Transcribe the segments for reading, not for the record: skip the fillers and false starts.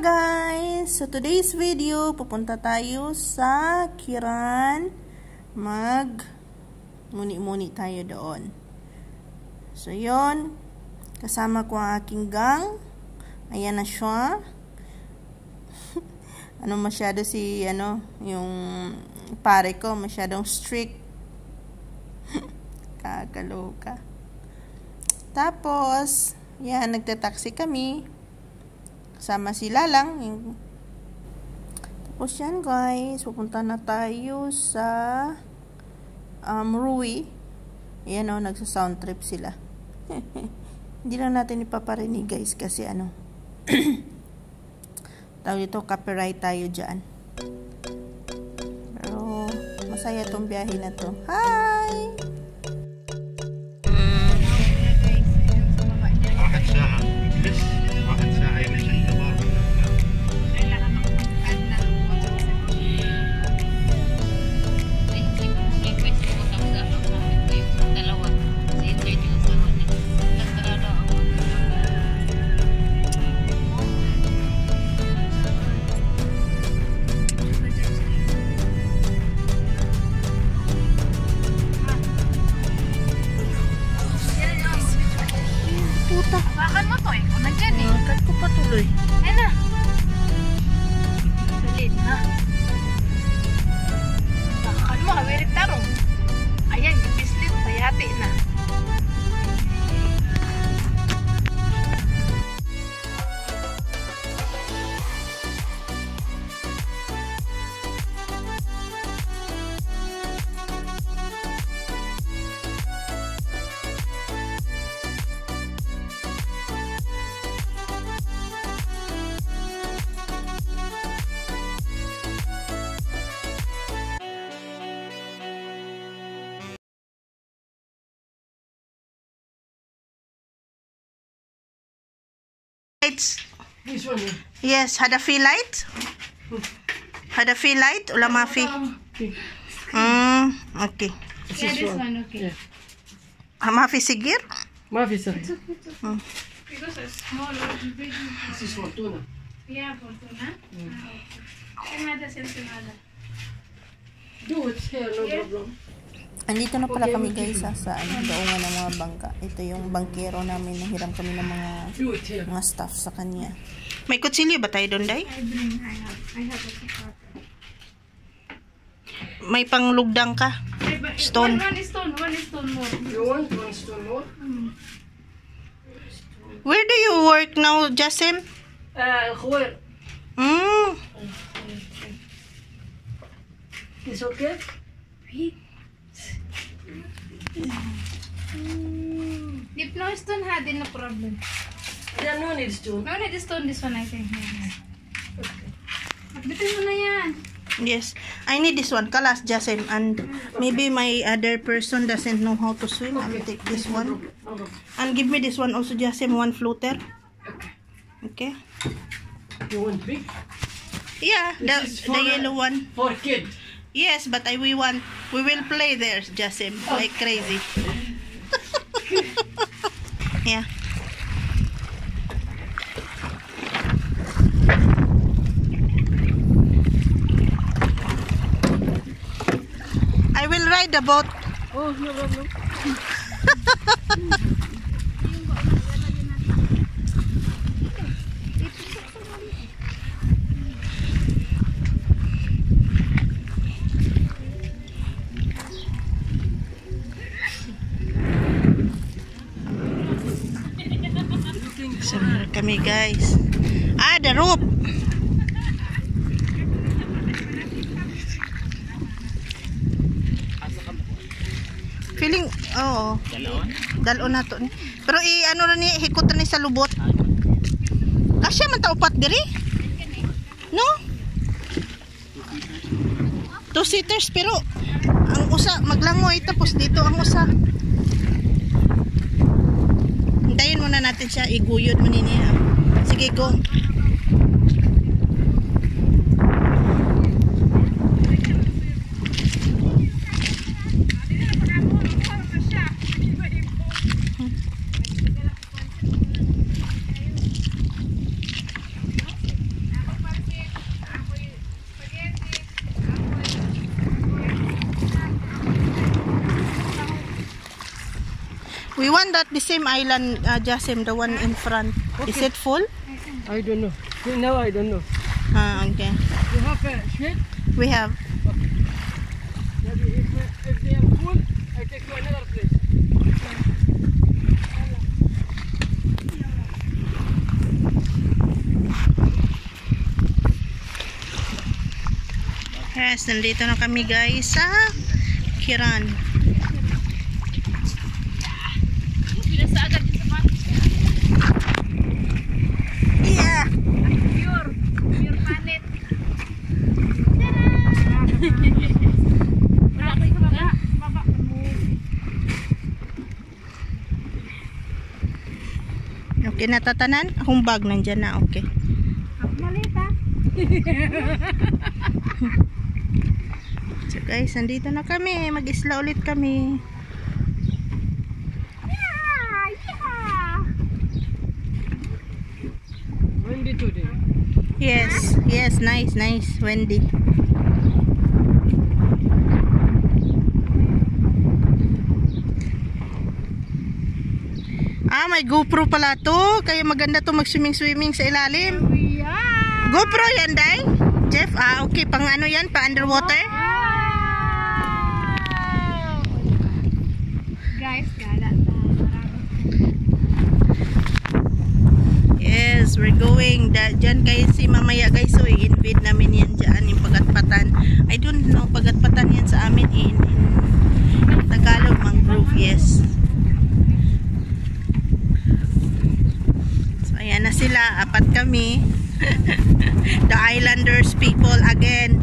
guys! So today's video, pupunta tayo sa Kiran. Muni-muni tayo doon. So yon, kasama ko ang aking gang. Ayan na siya. Masyado yung pare ko, masyadong strict. Kakaloka. Tapos, yan, nagtataksi kami. Kasama si Lalang. Tapos yan guys, pupunta na tayo sa Rui. Ayan o, nagsa-sound trip sila. Hindi lang natin ipaparinig guys kasi tawag dito, copyright tayo dyan. Pero masaya tong biyahe na to. Hi! Makan mo to eh. Kung nandyan eh. Makan ko patuloy. Ayan na. Galit na. Makan mo. Kawirit tarong. Ayan. Gislit. Payati na. This one. Yes, Hadafi light? Hadafi light? Ula mafi? Okay. Yeah, this one okay. Mafi sigir? Mafi sir. Because it's small or big. This is for tuna. Yeah, for tuna. Okay. Nada sensinada. Do it here, no problem. Andito na pala kami guys sa daungan ng mga bangka. Ito yung bangkero namin. Nahiram kami ng mga staff sa kanya. May kutsilyo ba tayo doon, Day? I have a support. May panglugdang ka? Stone. One stone more. You want one stone more? Where do you work now, Jasim? Khuwair. It's okay? If no stone had no problem. There no need stone. No need stone, this one I think. Bitin mo na yan. Yes. I need this one. Kalas, Jasim. And maybe my other person doesn't know how to swim. I'll take this one. And give me this one also, Jasim. One floater. Okay. You want big? Yeah, the yellow one. For kid. Yes, but we will play there, Jasim, like crazy. Yeah. I will ride the boat. Oh, no problem. So, kami guys. The rope. Feeling, dalon na to. Pero ano na ni, hikot na ni sa lubot. Kasya man ta upat diri? No? 2 seaters pero ang usa maglangoy tapos dito ang usa. Hintayin muna natin siya, iguyod mo niya. Sige, go. We want that the same island, Jasim, the one in front. Is it full? I don't know. Now I don't know. Okay. You have a sheet? We have. Maybe if they are full, I take you another place. Yes, nandito na kami guys sa Kiran. Binasa agad din sa bangko. Yeah. Pure panet. Wala ko yung baba mo. Okay, natatanan? Akong bag nandyan na, okay. Malita. So guys, nandito na kami. Mag-isla ulit kami. Windy today. Yes, yes, nice, Wendy. May GoPro pala to. Kaya maganda to mag-swimming sa ilalim. GoPro yan, Day? Jeff? Okay. Pang ano yan? Pa underwater? Guys, gala. Yes, we're going. Diyan kayo si mamaya guys. So, i-invade namin yan dyan. Yung Pagatpatan. I don't know. Pagatpatan yan sa amin in Tagalog, mangrove. Yes. So, ayan na sila. Apat kami. The Islanders people again.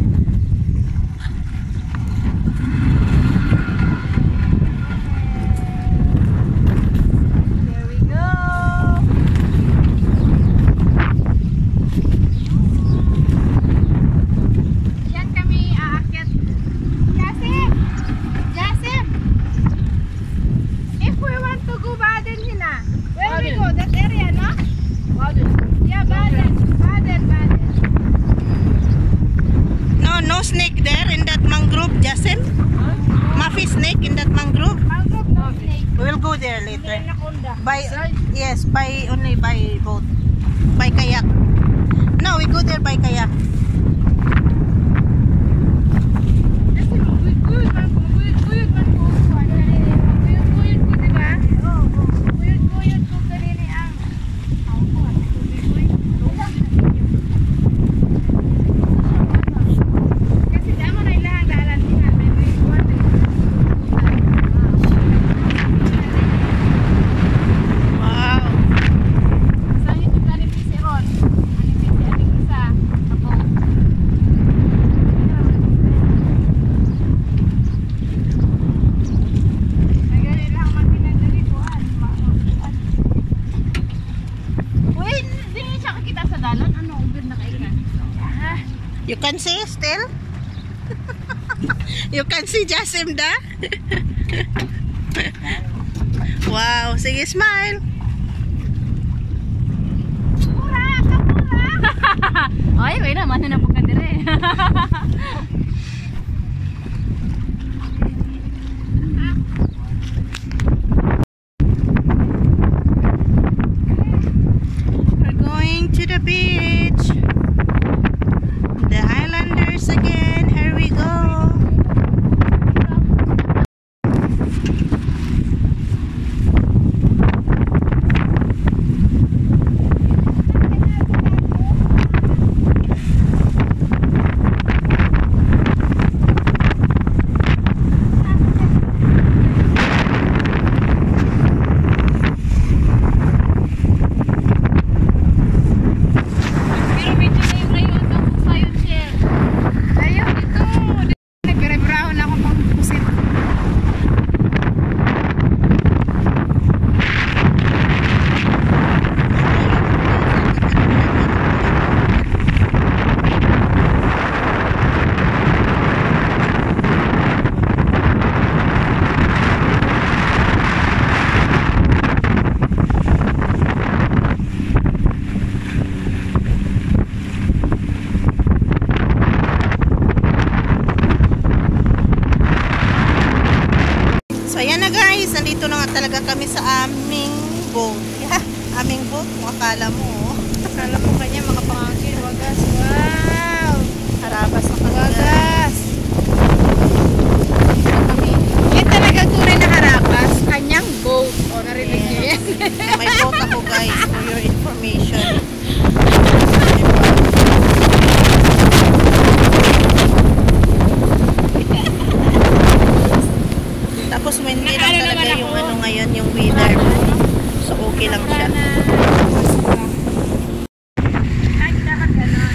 No snake there in that mangrove, Jasim? Mafi snake in that mangrove? We'll go there later. By only by boat. By kayak. No, we go there by kayak. You can see still? You can see Jasim da? Wow, sige, smile. Ay, wait naman na po ka dire. We're going to the beach. The Islanders again. Here we go. guys, nandito na nga talaga kami sa aming boat. Yeah, aming boat, kung akala mo. Akala mo kanya makapangangkin. Wagas. Wow! Harabas na kami. Wagas! Yan talagang tunay na harapas. Kanyang boat. O, narinig niyo yan. May boat ako guys, for your information. Tapos windy lang talaga yung ano ngayon, yung weather. So okay lang siya. Ay, dapat ganon.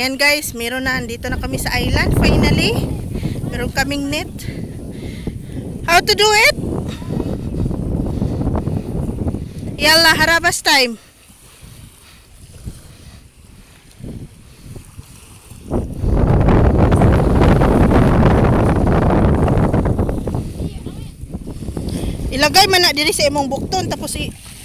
Ayan guys, meron na. Andito na kami sa island. Finally. Meron kaming net. How to do it? Yalla, harabas time. Ilagay man na diri sa imong bukton tapos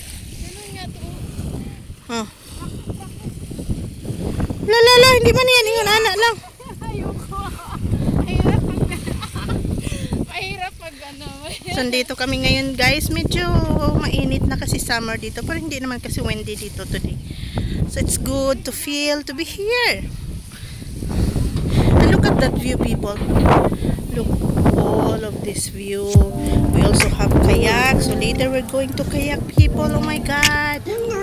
La, hindi man yan ingon anak lang. Ayoko. Mahirap pag ano. So dito kami ngayon guys, medyo mainit na kasi summer dito, pero hindi naman kasi windy dito today. So it's good to feel to be here. And look at that view, people. Look, all of this view. We also have kayak. So later we're going to kayak, people. Oh my God.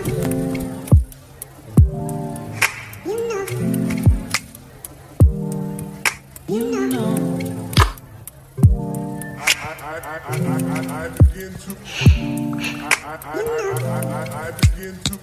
I begin to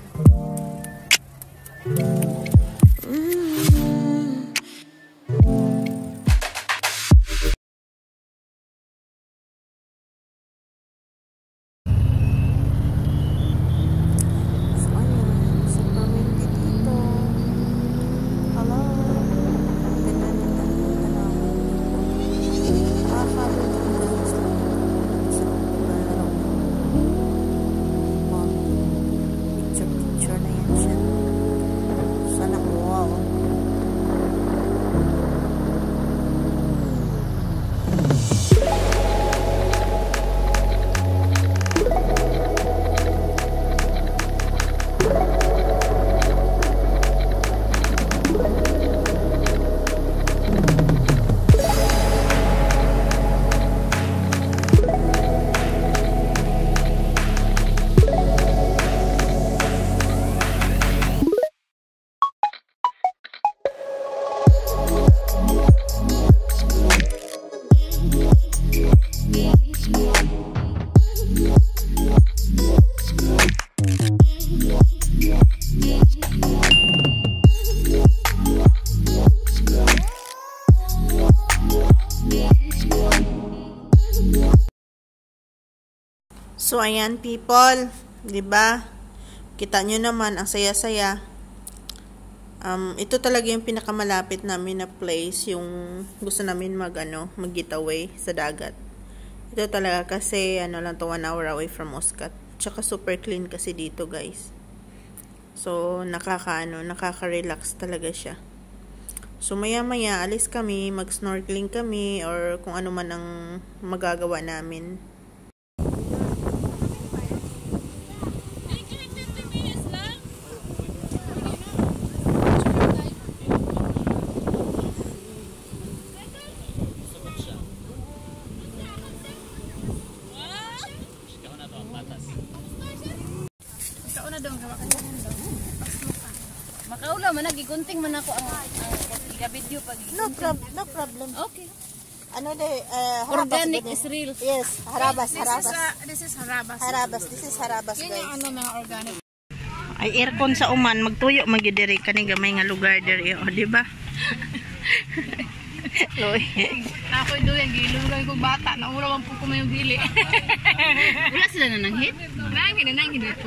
So ayan people, 'di ba? Kita nyo naman ang saya-saya. Ito talaga yung pinakamalapit namin na place, yung gusto namin mag-getaway sa dagat. Ito talaga kasi lang to 1 hour away from Muscat. Tsaka super clean kasi dito, guys. So nakaka-relax talaga siya. So maya-maya alis kami, mag-snorkeling kami or kung ano man ang magagawa namin. Makaula man nagigunting man ako ang video pag No problem. Okay. Harabas, Organic ganun. is real. Yes, harabas. This is harabas. This is harabas, Yun guys. yung mga organic. Ay aircon sa uman, magtuyo magyudiri kani gamay nga lugar diri, di ba? Loy. Ako doon gilulay ko bata na ura man po ko may dili. Wala sila na nang hit. Nangin po.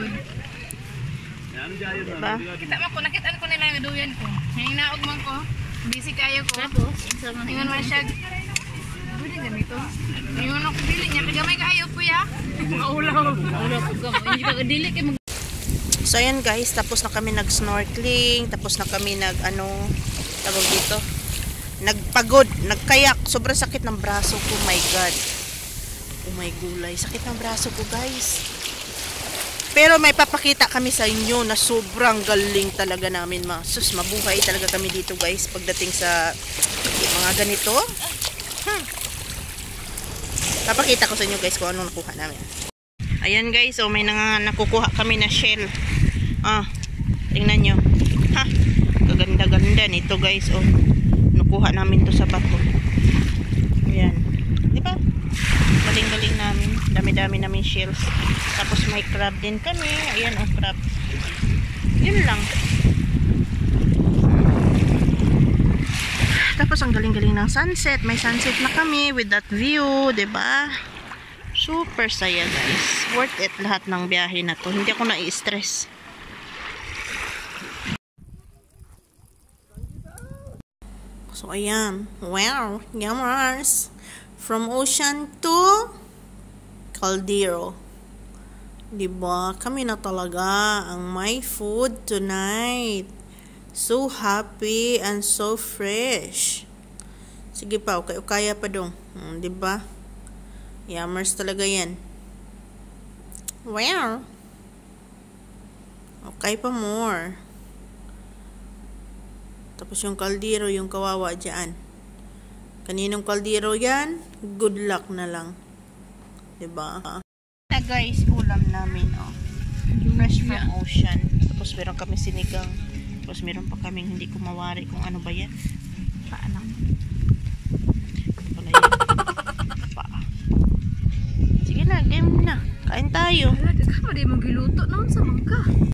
Diba? Kita mo ko nakita ko nila yung duyan ko. Ngayon naog man ko. Busy kayo ko. Tapos, ingon man siya. Pwede ganito. Ngayon ako dili niya. Kagamay kayo kuya. Maulaw ko ka. Hindi ka dili kay mag. So ayan guys, tapos na kami nag-snorkeling, tapos na kami tawag dito, nagpagod, nagkayak. Sobrang sakit ng braso ko, my God. Oh my gulay, sakit ng braso ko, guys. Pero may papakita kami sa inyo na sobrang galing talaga namin, mabuhay talaga kami dito, guys, pagdating sa mga ganito. Papakita ko sa inyo, guys, kung anong nakuha namin. Ayan, guys, may nakukuha kami na shell. Tingnan nyo. Kaganda-ganda nito, guys. Nakuha namin to sa bato. Ayan. Di ba? Galing-galing namin. Dami-dami namin shells. Tapos may crab din kami. Ayan, crab. Yun lang. Tapos ang galing-galing ng sunset. May sunset na kami with that view, 'di ba? Super saya, guys. Worth it lahat ng biyahe na to. Hindi ako na-i-stress. So, ayan. Wow. Yummers. From ocean to Caldero. Diba? Kami na talaga ang may food tonight. So happy and so fresh. Sige pa, kaya pa dong. Diba? Yummers talaga yan. Wow. Okay pa more. Tapos yung kaldero, yung kawawa dyan. Kaninong kaldero yan? Good luck na lang. Diba? Na guys, ulam namin, oh. Fresh from ocean. Tapos meron kami sinigang. Tapos meron pa kaming hindi kumawari kung ano ba yan. Paano? Wala yan. Paa. Sige na, game na. Kain tayo. Wala, di ka pa di magiluto noon sa mangka.